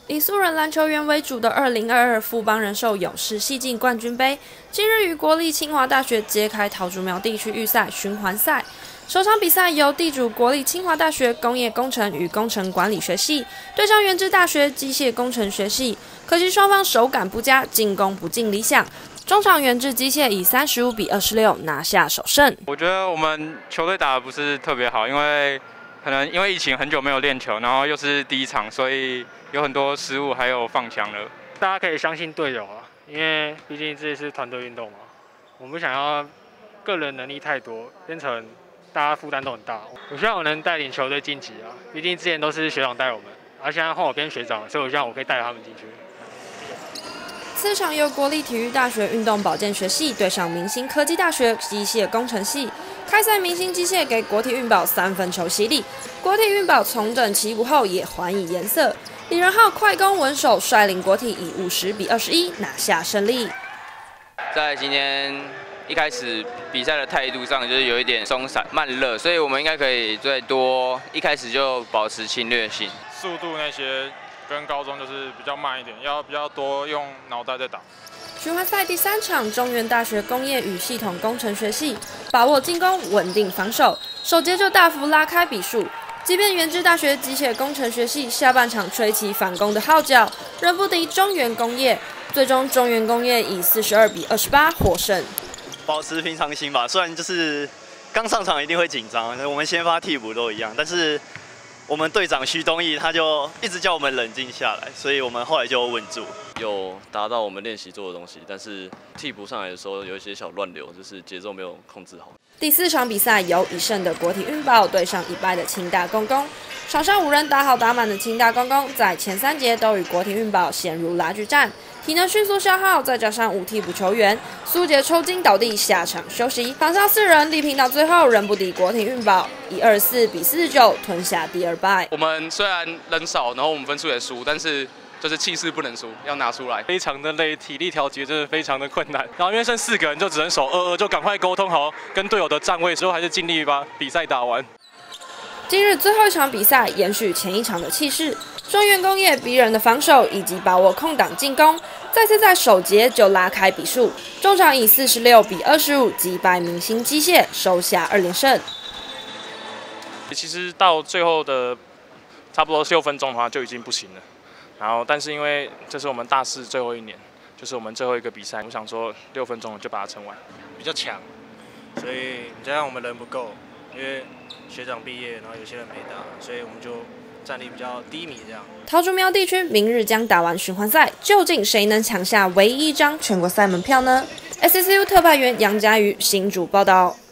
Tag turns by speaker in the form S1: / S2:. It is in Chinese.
S1: 以素人篮球员为主的2022富邦人寿勇士系进冠军杯，今日于国立清华大学揭开桃竹苗地区预赛循环赛。首场比赛由地主国立清华大学工业工程与工程管理学系对上原治大学机械工程学系，可惜双方手感不佳，进攻不尽理想。中场原治机械以35比26拿下首胜。
S2: 我觉得我们球队打得不是特别好，因为疫情很久没有练球，然后又是第一场，所以有很多失误，还有放枪了。
S3: 大家可以相信队友啊，因为毕竟这是团队运动嘛。我们不想要个人能力太多，变成大家负担都很大。我希望我能带领球队晋级啊，毕竟之前都是学长带我们，而现在换我变学长，所以我希望我可以带他们进去。
S1: 次场由国立体育大学运动保健学系对上明星科技大学机械工程系。开赛明星机械给国体运宝3分球洗礼，国体运宝重整旗鼓后也还以颜色。李仁浩快攻稳守，率领国体以50比21拿下胜利。
S4: 在今天一开始比赛的态度上，就是有一点松散慢热，所以我们应该可以最多一开始就保持侵略性，
S5: 速度那些。跟高中就是比较慢一点，要比较多用脑袋在打。
S1: 循环赛第3场，中原大学工业与系统工程学系把握进攻，稳定防守，首节就大幅拉开比数。即便原治大学机械工程学系下半场吹起反攻的号角，仍不敌中原工业，最终中原工业以42比28获胜。
S6: 保持平常心吧，虽然就是刚上场一定会紧张，我们先发替补都一样，但是。我们队长徐东义他就一直叫我们冷静下来，所以我们后来就稳住，
S7: 有达到我们练习做的东西，但是替补上来的时候有一些小乱流，就是节奏没有控制好。
S1: 第4场比赛由1胜的国体运宝对上1败的清大公公，场上5人打好打满的清大公公在前3节都与国体运宝陷入拉锯战，体能迅速消耗，再加上无替补球员，苏杰抽筋倒地下场休息，场上4人力拼到最后仍不敌国体运宝，以24比49吞下第2败。
S8: 我们虽然人少，然后我们分数也输，但是就是气势不能输，要拿出来。
S9: 非常的累，体力调节真的非常的困难。然后因为剩4个人，就只能守2-2，就赶快沟通好跟队友的站位，之后还是尽力把比赛打完。
S1: 今日最后一场比赛延续前一场的气势，中原工业逼人的防守以及把握空档进攻，再次在首节就拉开比数，中场以46比25击败明星机械，收下2连胜。
S9: 其实到最后的差不多6分钟的话就已经不行了，然后但是因为这是我们大4最后1年，就是我们最后一个比赛，我想说6分钟就把它撑完。
S3: 比较强，所以加上我们人不够，因为学长毕业，然后有些人没打，所以我们就战力比较低迷这样。
S1: 桃竹苗地区明日将打完循环赛，究竟谁能抢下唯一一张全国赛门票呢？SCU 特派员杨家瑜新竹报道。